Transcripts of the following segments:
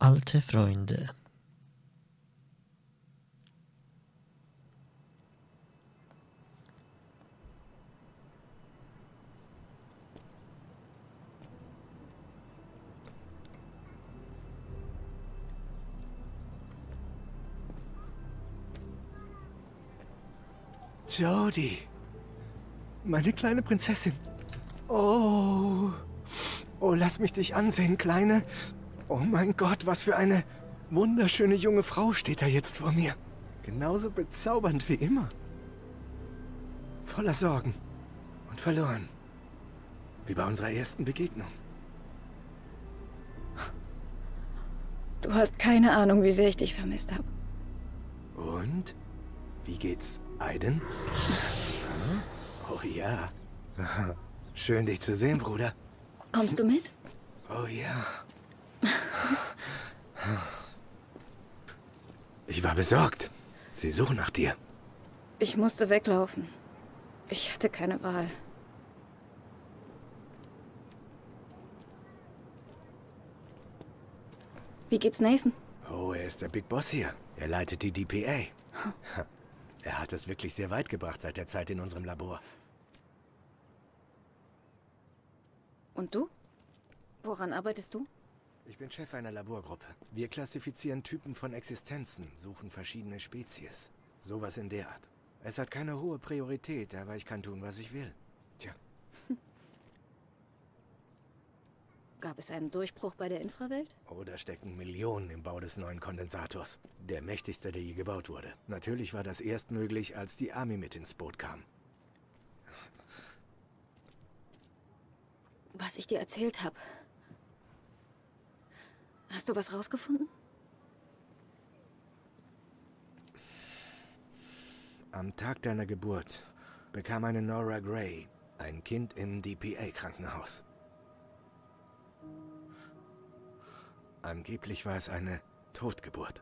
Alte Freunde. Jodie, meine kleine Prinzessin. Oh, lass mich dich ansehen, Kleine. Oh mein Gott, was für eine wunderschöne junge Frau steht da jetzt vor mir. Genauso bezaubernd wie immer. Voller Sorgen und verloren. Wie bei unserer ersten Begegnung. Du hast keine Ahnung, wie sehr ich dich vermisst habe. Und? Wie geht's Aiden? Oh ja. Schön, dich zu sehen, Bruder. Kommst du mit? Oh ja. Ich war besorgt. Sie suchen nach dir. Ich musste weglaufen. Ich hatte keine Wahl. Wie geht's Nathan? Oh, er ist der Big Boss hier. Er leitet die DPA. Er hat es wirklich sehr weit gebracht seit der Zeit in unserem Labor. Und du? Woran arbeitest du? Ich bin Chef einer Laborgruppe. Wir klassifizieren Typen von Existenzen, suchen verschiedene Spezies. Sowas in der Art. Es hat keine hohe Priorität, aber ich kann tun, was ich will. Tja. Gab es einen Durchbruch bei der Infrawelt? Oh, da stecken Millionen im Bau des neuen Kondensators. Der mächtigste, der je gebaut wurde. Natürlich war das erst möglich, als die Army mit ins Boot kam. Was ich dir erzählt habe. Hast du was rausgefunden? Am Tag deiner Geburt bekam eine Nora Gray ein Kind im DPA-Krankenhaus. Angeblich war es eine Totgeburt.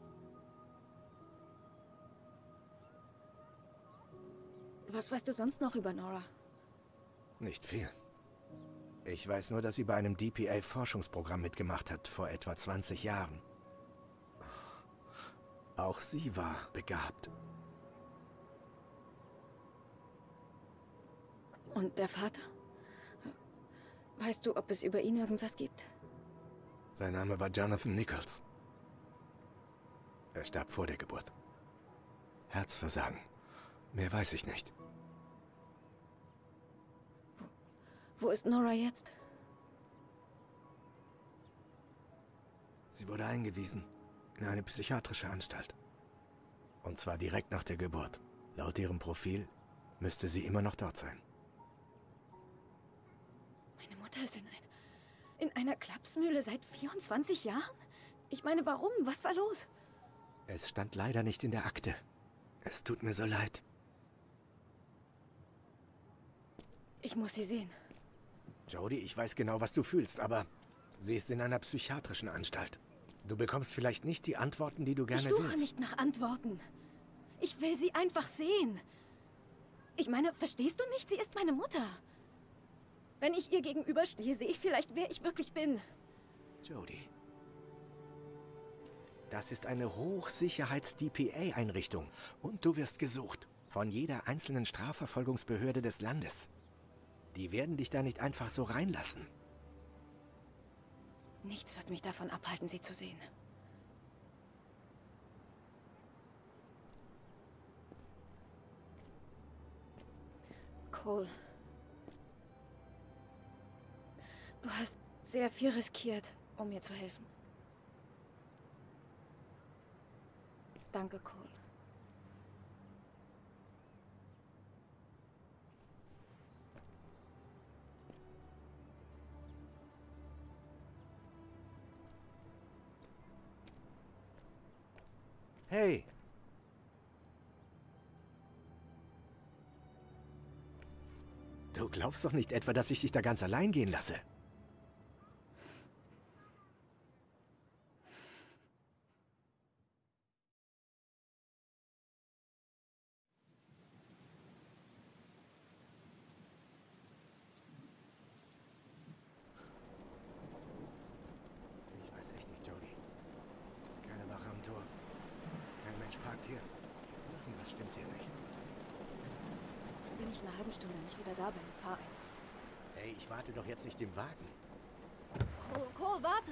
Was weißt du sonst noch über Nora? Nicht viel. Ich weiß nur, dass sie bei einem DPA-Forschungsprogramm mitgemacht hat, vor etwa 20 Jahren. Auch sie war begabt. Und der Vater? Weißt du, ob es über ihn irgendwas gibt? Sein Name war Jonathan Nichols. Er starb vor der Geburt. Herzversagen. Mehr weiß ich nicht. Wo ist Nora jetzt? Sie wurde eingewiesen in eine psychiatrische Anstalt. Und zwar direkt nach der Geburt. Laut ihrem Profil müsste sie immer noch dort sein. Meine Mutter ist in einer Klapsmühle seit 24 Jahren? Ich meine, warum? Was war los? Es stand leider nicht in der Akte. Es tut mir so leid. Ich muss sie sehen. Jodie, ich weiß genau, was du fühlst, aber sie ist in einer psychiatrischen Anstalt. Du bekommst vielleicht nicht die Antworten, die du gerne willst. Ich suche nicht nach Antworten. Ich will sie einfach sehen. Ich meine, verstehst du nicht? Sie ist meine Mutter. Wenn ich ihr gegenüberstehe, sehe ich vielleicht, wer ich wirklich bin. Jodie. Das ist eine Hochsicherheits-DPA-Einrichtung. Und du wirst gesucht. Von jeder einzelnen Strafverfolgungsbehörde des Landes. Die werden dich da nicht einfach so reinlassen. Nichts wird mich davon abhalten, sie zu sehen. Cole. Du hast sehr viel riskiert, um mir zu helfen. Danke, Cole. Hey! Du glaubst doch nicht etwa, dass ich dich da ganz allein gehen lasse? Ich weiß echt nicht, Jodie. Garantiert. Irgendwas stimmt hier nicht. Wenn ich in einer halben Stunde nicht wieder da bin, fahr einfach. Hey, ich warte doch jetzt nicht im Wagen. Cole, warte!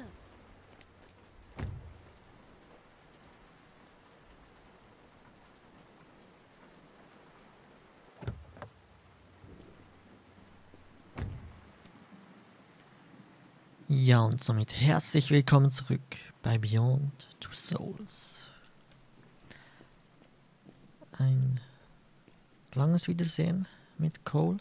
Ja, und somit herzlich willkommen zurück bei Beyond Two Souls. Ein langes Wiedersehen mit Cole.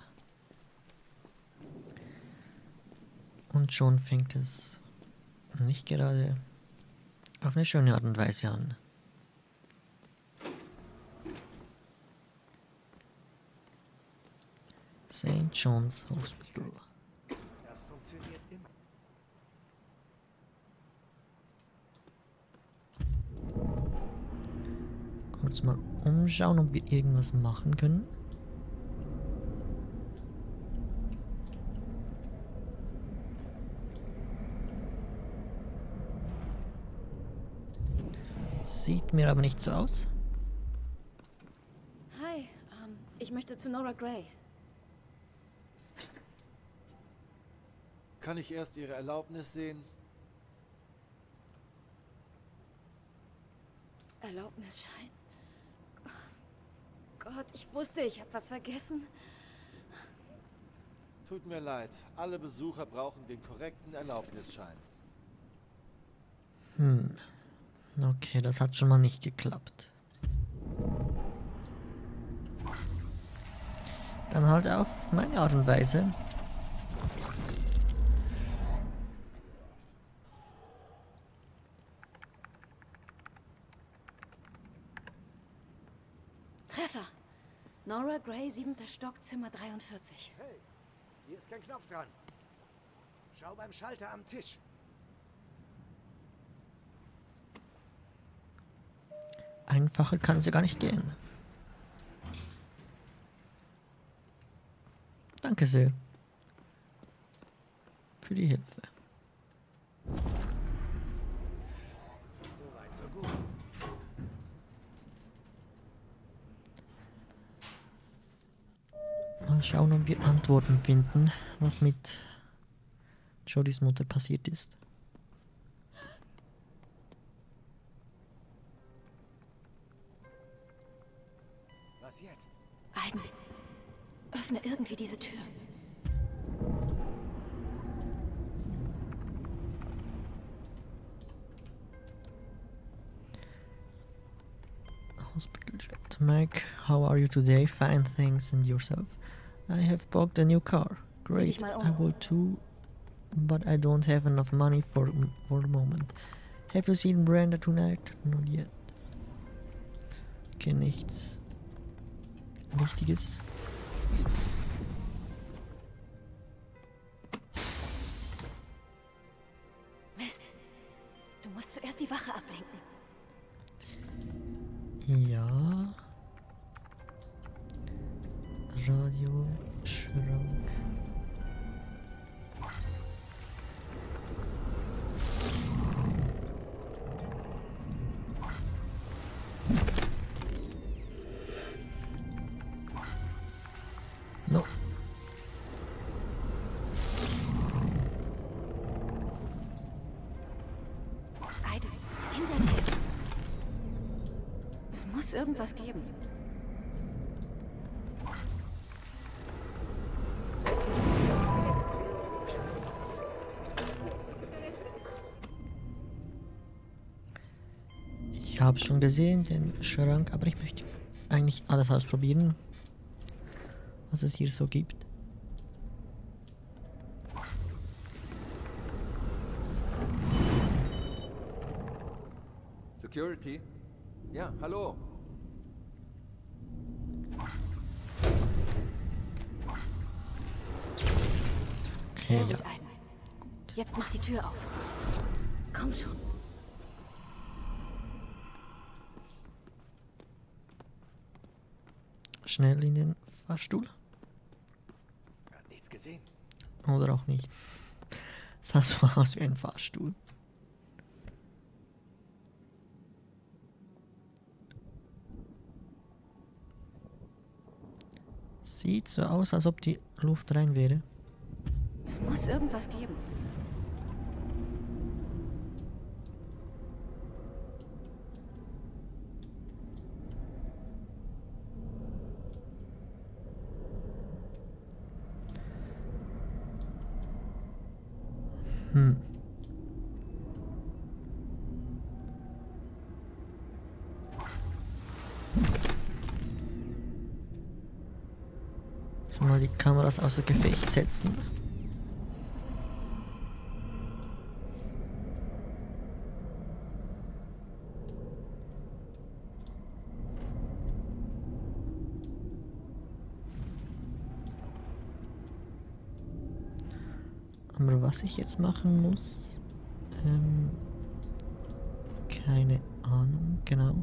Und schon fängt es nicht gerade auf eine schöne Art und Weise an. St. John's Hospital. Das funktioniert immer. Kurz mal umschauen, ob wir irgendwas machen können. Sieht mir aber nicht so aus. Hi, ich möchte zu Nora Gray. Kann ich erst Ihre Erlaubnis sehen? Erlaubnisschein. Gott, ich wusste, ich habe was vergessen. Tut mir leid, alle Besucher brauchen den korrekten Erlaubnisschein. Okay, das hat schon mal nicht geklappt. Dann halt auf meine Art und Weise. Treffer. Nora Gray, 7. Stock, Zimmer 43. Hey, hier ist kein Knopf dran. Schau beim Schalter am Tisch. Einfacher kann es ja gar nicht gehen. Danke sehr. Für die Hilfe. So weit, so gut. Mal schauen, ob wir Antworten finden, was mit Jodys Mutter passiert ist. Was jetzt? Aiden, öffne irgendwie diese Tür. Hospital jet. Mike, how are you today? Fine, thanks, and yourself? I have bought a new car. Great, dich mal um. I will too, but I don't have enough money for the moment. Have you seen Brenda tonight? Not yet. Okay, nichts Wichtiges. Mist. Du musst zuerst die Wache ablenken. Ja. Radioschrank. No. Aiden, hinter dir. Es muss irgendwas geben. Ich habe schon gesehen, den Schrank, aber ich möchte eigentlich alles ausprobieren, was es hier so gibt. Security? Ja, hallo. Okay, Sehr ja. gut, Aiden. Jetzt mach die Tür auf. Komm schon. Schnell in den Fahrstuhl. Hat nichts gesehen. Oder auch nicht. Das sah so aus wie ein Fahrstuhl. Sieht so aus, als ob die Luft rein wäre. Es muss irgendwas geben. Hm. Schon mal die Kameras außer Gefecht setzen. Aber was ich jetzt machen muss, keine Ahnung, genau.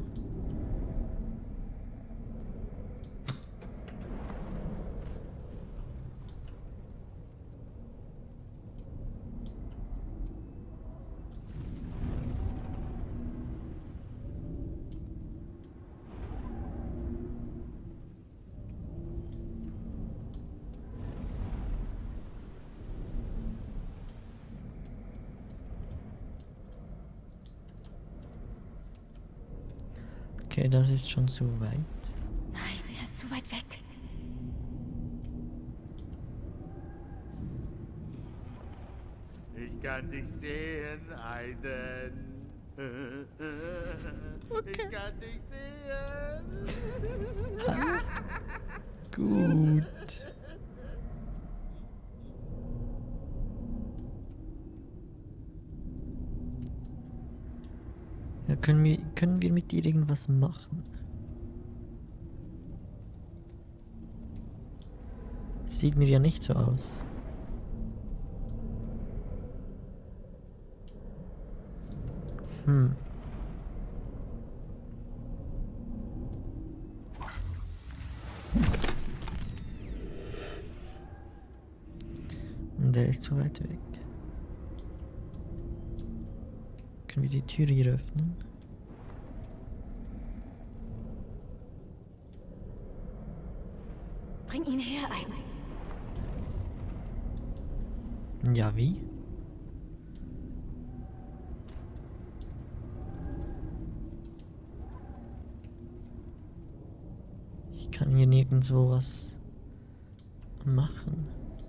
Okay, das ist schon zu weit. Nein, er ist zu weit weg. Ich kann dich sehen, Aiden. Ich kann dich sehen. Alles gut. Ja, können wir mit dir irgendwas machen? Sieht mir ja nicht so aus. Hm. Und der ist zu weit weg. Können wir die Tür hier öffnen? Bring ihn her, Aiden. Ja, wie? Ich kann hier nirgendwo was machen.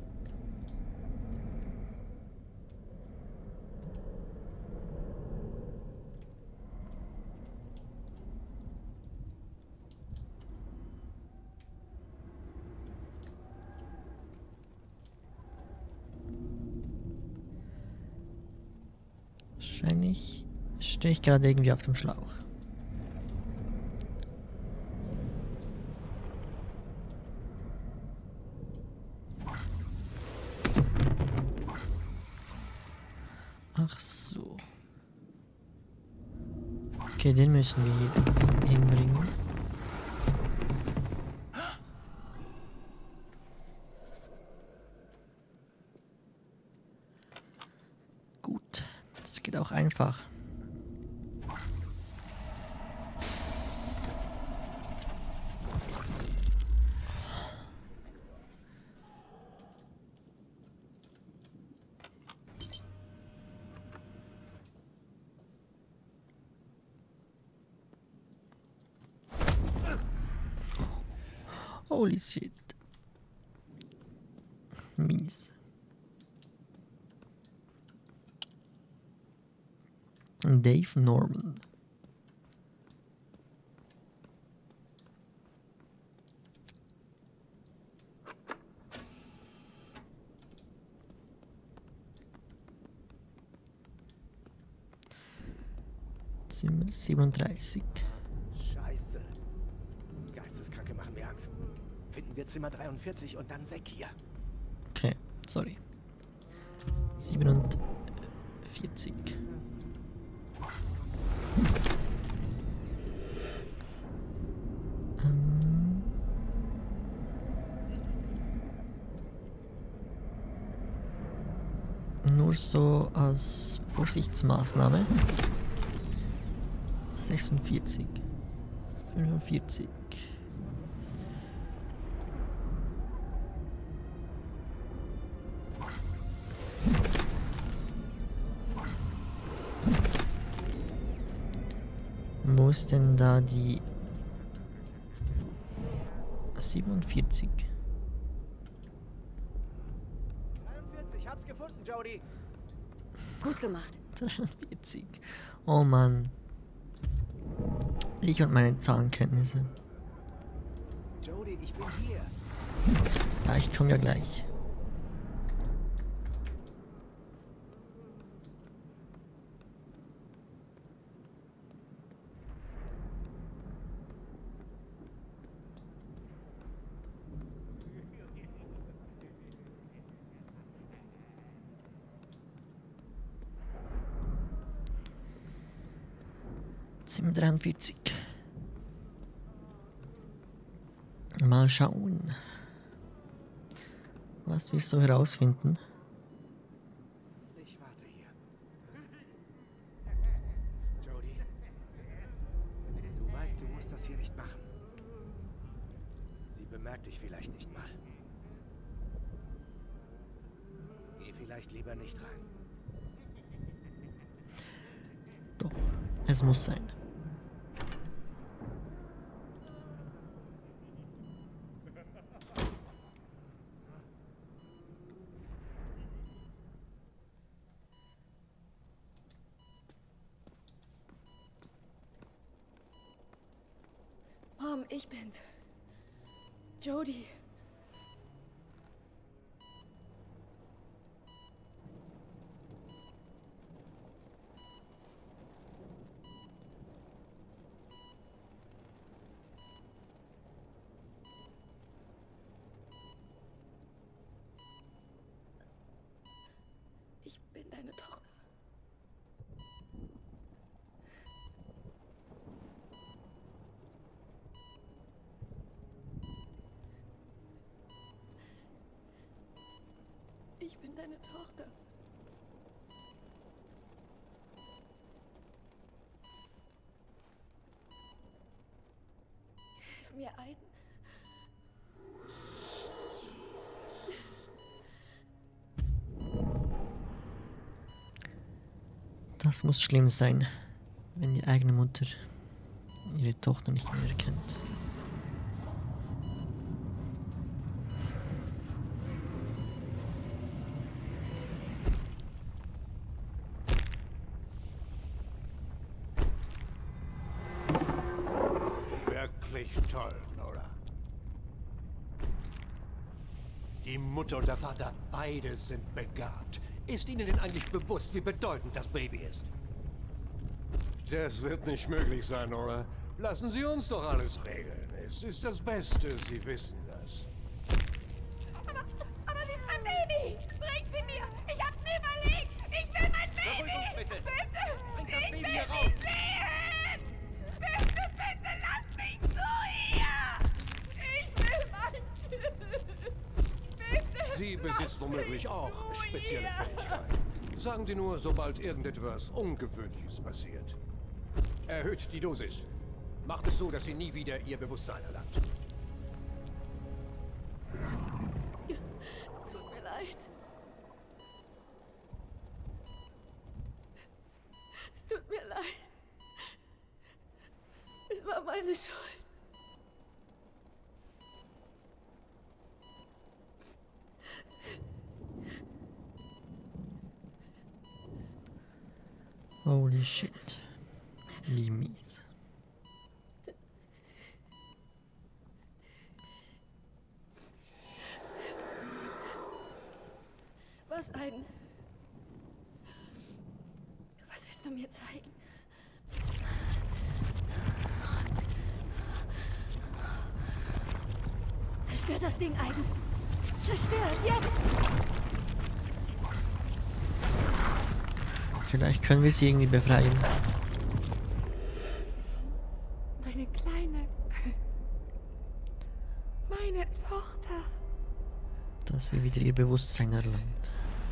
Wahrscheinlich stehe ich gerade irgendwie auf dem Schlauch. Ach so. Okay, den müssen wir hier hinbringen. Gut, das geht auch einfach. Holy shit. Mies. Dave Norman. Zimmer 37. Scheiße. Geisteskranke machen mir Angst. Finden wir Zimmer 43 und dann weg hier. Okay, sorry. 47. Nur so als Vorsichtsmaßnahme. 46. 45. Wo ist denn da die 47? 43, hab's gefunden, Jody. Gut gemacht. 43. Oh Mann. Ich und meine Zahlenkenntnisse. Jody, ich bin hier. Ja, ich komme ja gleich. Zimmer 43. Mal schauen, was wir so herausfinden. Ich warte hier. Jody, du weißt, du musst das hier nicht machen. Sie bemerkt dich vielleicht nicht mal. Geh vielleicht lieber nicht rein. Doch, es muss sein. Mom, ich bin's. Jody. Ich bin deine Tochter. Ich bin deine Tochter. Hilf mir, Aiden. Das muss schlimm sein, wenn die eigene Mutter ihre Tochter nicht mehr erkennt. Wirklich toll, Nora. Die Mutter und der Vater, beide sind begabt. Ist Ihnen denn eigentlich bewusst, wie bedeutend das Baby ist? Das wird nicht möglich sein, Nora. Lassen Sie uns doch alles regeln. Es ist das Beste, Sie wissen das. Aber sie ist mein Baby! Bringt sie mir! Ich hab's mir überlegt! Ich will mein Baby! Bitte! Bitte! Bring das Ich Baby will hier sie raus! sehen! Bitte, bitte, lasst mich zu ihr! Ich will mein Kind! Bitte! Sie besitzt womöglich auch spezielle Fähigkeiten. Sagen Sie nur, sobald irgendetwas Ungewöhnliches passiert. Erhöht die Dosis. Macht es so, dass sie nie wieder ihr Bewusstsein erlangt. Tut mir leid. Es tut mir leid. Es war meine Schuld. Holy shit. Wie mies. Was ein... Was willst du mir zeigen? Zerstör das Ding, Aiden. Zerstör es jetzt! Vielleicht können wir sie irgendwie befreien. Meine Kleine. Meine Tochter. Dass sie wieder ihr Bewusstsein erlangt.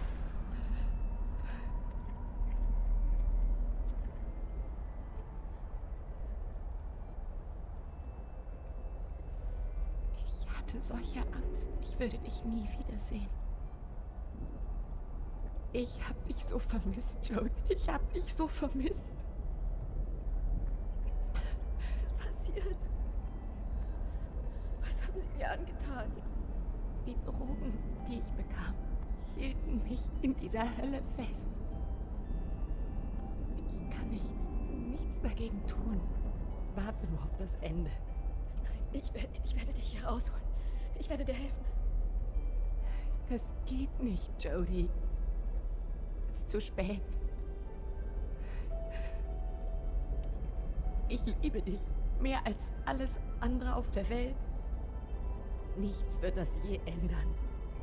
Ich hatte solche Angst, ich würde dich nie wiedersehen. Ich hab dich so vermisst, Jody. Ich hab dich so vermisst. passiert? Was haben Sie mir angetan? Die Drogen, die ich bekam, hielten mich in dieser Hölle fest. Ich kann nichts dagegen tun. Ich warte nur auf das Ende. Nein, ich werde dich hier rausholen. Ich werde dir helfen. Das geht nicht, Jodie. Es ist zu spät. Ich liebe dich mehr als alles andere auf der Welt. Nichts wird das je ändern.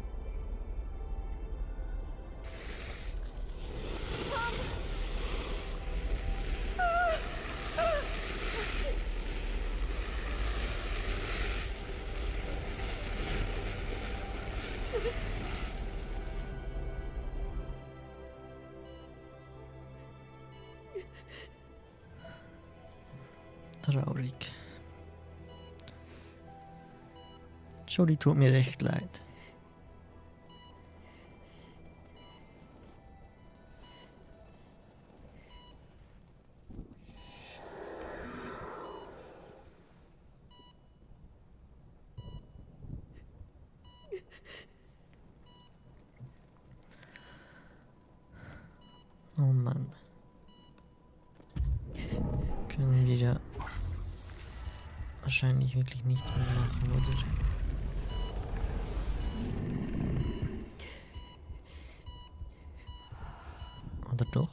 Traurig. Jodie tut mir recht leid. Oh Mann. Können wir ja wahrscheinlich wirklich nichts mehr machen, oder? Oder doch?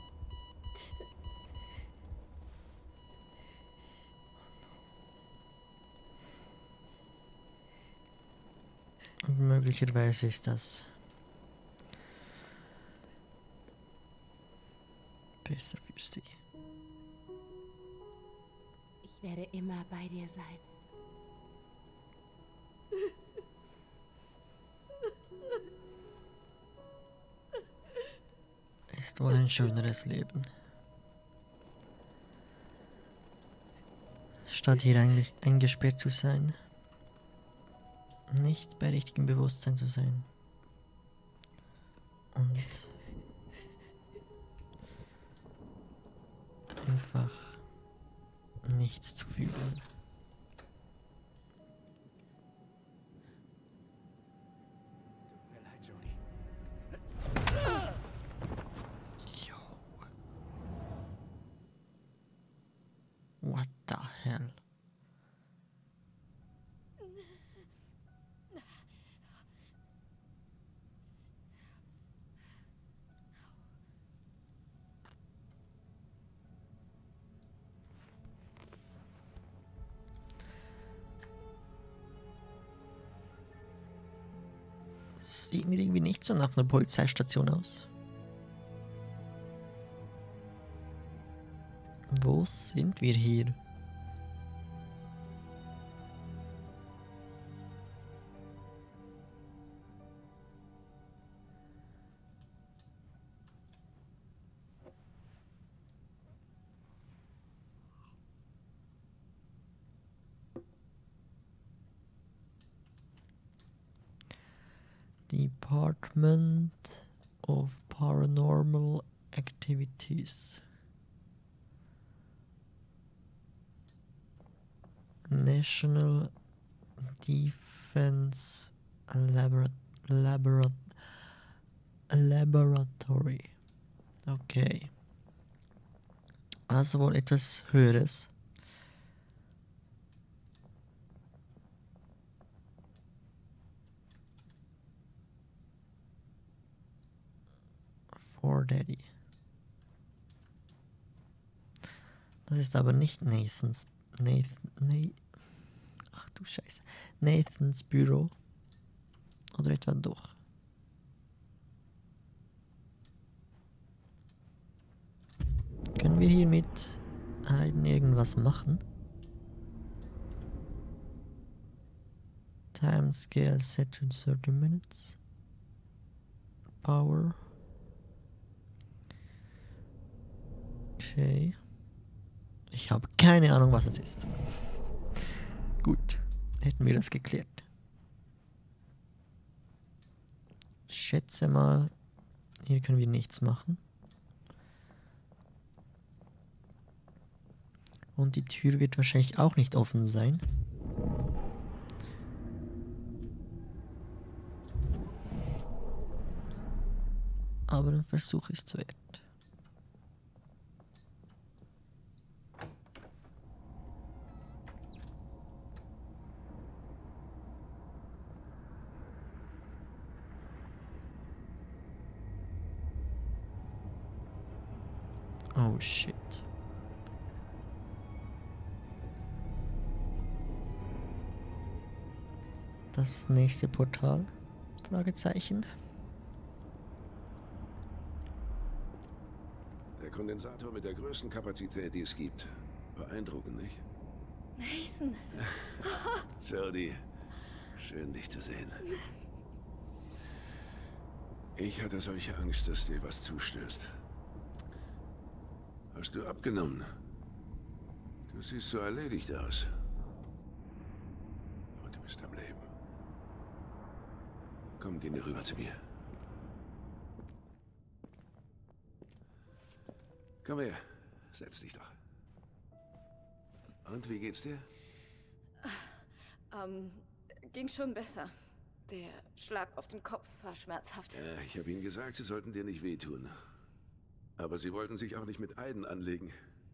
Und möglicherweise ist das besser für sie. Ich werde immer bei dir sein. Ist wohl ein schöneres Leben. Statt hier eingesperrt zu sein, nicht bei richtigem Bewusstsein zu sein. Und einfach nichts zu fühlen. Tut mir leid, Jodie. Yo. What the hell? Sieht mir irgendwie nicht so nach einer Polizeistation aus. Wo sind wir hier? Department of Paranormal Activities. National Defense Laboratory. Okay. Also wohl etwas Höheres. For Daddy. Das ist aber nicht ach du Scheiße. Nathans Büro. Oder etwa doch. Können wir hier mit Aiden irgendwas machen? Time scale set to 30 minutes. Power. Okay. Ich habe keine Ahnung, was es ist. Gut, hätten wir das geklärt. Schätze mal, hier können wir nichts machen. Und die Tür wird wahrscheinlich auch nicht offen sein. Aber ein Versuch ist es wert. Oh shit. Das nächste Portal? Fragezeichen. Der Kondensator mit der größten Kapazität, die es gibt. Beeindruckend, nicht? Nathan. Jodie, schön dich zu sehen. Ich hatte solche Angst, dass dir was zustößt. Hast du abgenommen? Du siehst so erledigt aus. Aber du bist am Leben. Komm, gehen wir rüber zu mir. Komm her, setz dich doch. Und wie geht's dir? Ging schon besser. Der Schlag auf den Kopf war schmerzhaft. Ja, ich habe ihnen gesagt, sie sollten dir nicht wehtun. Aber sie wollten sich auch nicht mit Aiden anlegen.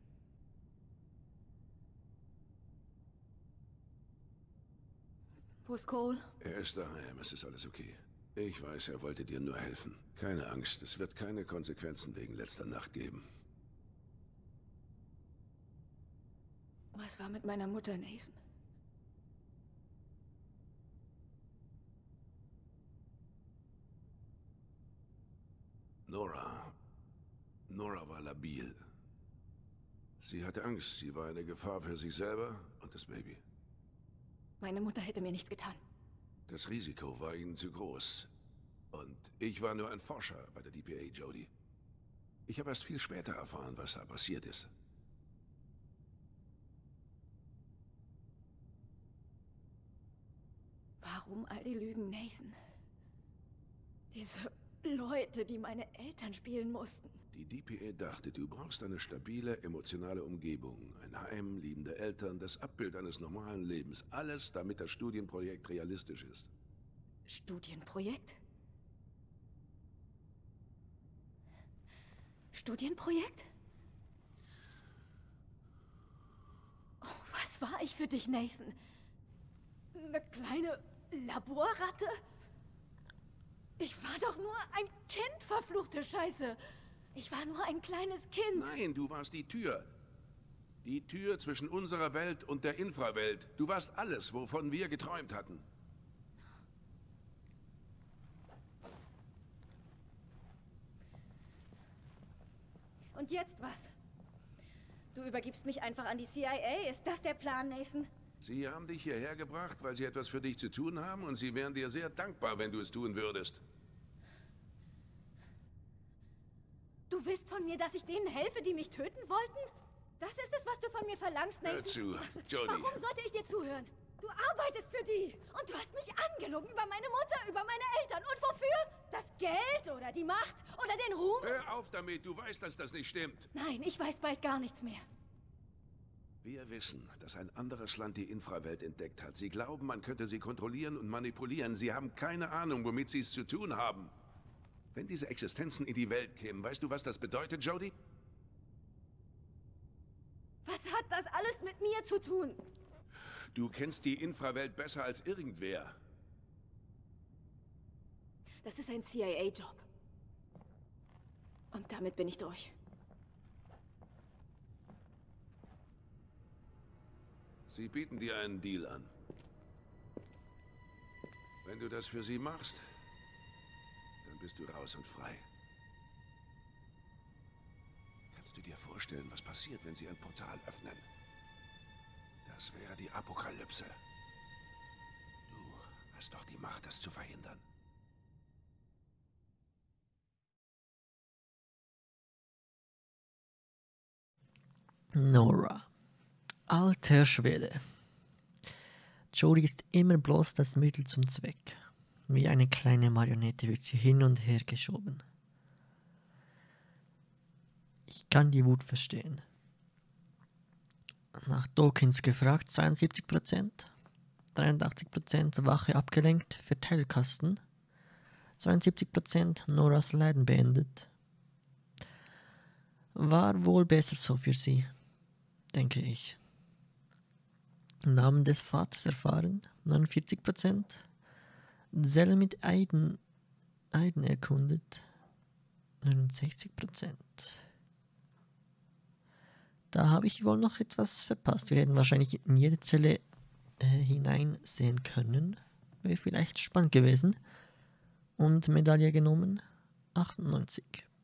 Wo ist Cole? Er ist daheim, es ist alles okay. Ich weiß, er wollte dir nur helfen. Keine Angst, es wird keine Konsequenzen wegen letzter Nacht geben. Was war mit meiner Mutter, Nathan? Nora war labil. Sie hatte Angst, sie war eine Gefahr für sich selber und das Baby. Meine Mutter hätte mir nichts getan. Das Risiko war ihnen zu groß. Und ich war nur ein Forscher bei der DPA, Jodie. Ich habe erst viel später erfahren, was da passiert ist. Warum all die Lügen, Nathan? Diese Leute, die meine Eltern spielen mussten. Die DPA dachte, du brauchst eine stabile, emotionale Umgebung, ein Heim, liebende Eltern, das Abbild eines normalen Lebens. Alles, damit das Studienprojekt realistisch ist. Studienprojekt? Studienprojekt? Oh, was war ich für dich, Nathan? Eine kleine Laborratte? Ich war doch nur ein Kind, verfluchte Scheiße. Ich war nur ein kleines Kind. Nein, du warst die Tür. Die Tür zwischen unserer Welt und der Infrawelt. Du warst alles, wovon wir geträumt hatten. Und jetzt was? Du übergibst mich einfach an die CIA. Ist das der Plan, Nathan? Sie haben dich hierher gebracht, weil sie etwas für dich zu tun haben und sie wären dir sehr dankbar, wenn du es tun würdest. Du willst von mir, dass ich denen helfe, die mich töten wollten? Das ist es, was du von mir verlangst, Nathan? Hör zu, Jodie. Warum sollte ich dir zuhören? Du arbeitest für die. Und du hast mich angelogen über meine Mutter, über meine Eltern. Und wofür? Das Geld oder die Macht oder den Ruhm? Hör auf damit, du weißt, dass das nicht stimmt. Nein, ich weiß bald gar nichts mehr. Wir wissen, dass ein anderes Land die Infrawelt entdeckt hat. Sie glauben, man könnte sie kontrollieren und manipulieren. Sie haben keine Ahnung, womit sie es zu tun haben. Wenn diese Existenzen in die Welt kämen, weißt du, was das bedeutet, Jodie? Was hat das alles mit mir zu tun? Du kennst die Infrawelt besser als irgendwer. Das ist ein CIA-Job. Und damit bin ich durch. Sie bieten dir einen Deal an. Wenn du das für sie machst, dann bist du raus und frei. Kannst du dir vorstellen, was passiert, wenn sie ein Portal öffnen? Das wäre die Apokalypse. Du hast doch die Macht, das zu verhindern. Nora. Alter Schwede. Jodie ist immer bloß das Mittel zum Zweck. Wie eine kleine Marionette wird sie hin und her geschoben. Ich kann die Wut verstehen. Nach Dawkins gefragt, 72%. 83% Wache abgelenkt, Verteilkasten. 72% Noras Leiden beendet. War wohl besser so für sie, denke ich. Namen des Vaters erfahren, 49%. Zelle mit Eiden erkundet, 69%. Da habe ich wohl noch etwas verpasst. Wir hätten wahrscheinlich in jede Zelle hineinsehen können. Wäre vielleicht spannend gewesen. Und Medaille genommen, 98%.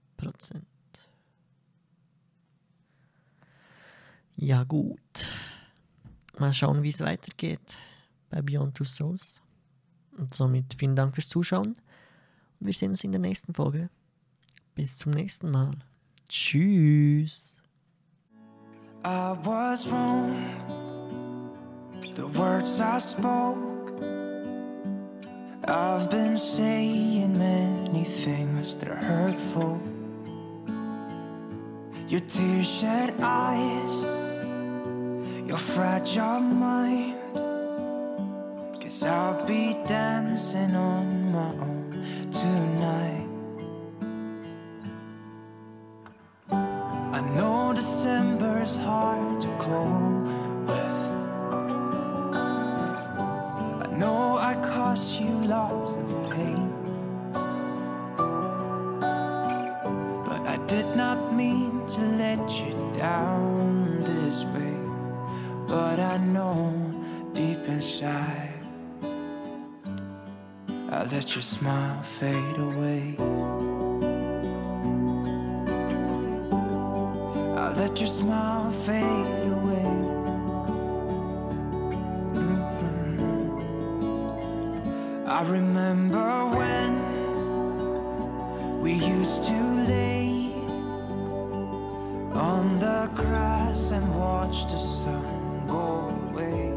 Ja gut. Mal schauen, wie es weitergeht bei Beyond Two Souls. Und somit vielen Dank fürs Zuschauen. Und wir sehen uns in der nächsten Folge. Bis zum nächsten Mal. Tschüss. I was wrong. The words I spoke. I've been saying many things that are hurtful. Your tear-shed eyes, your fragile mind. 'Cause I'll be dancing on my own tonight. I know December's hard to cope with. I know I cost you lots of pain, but I did not mean to let you down this way. But I know deep inside I let your smile fade away. I let your smile fade away. I remember when we used to lay on the grass and watch the sun go away.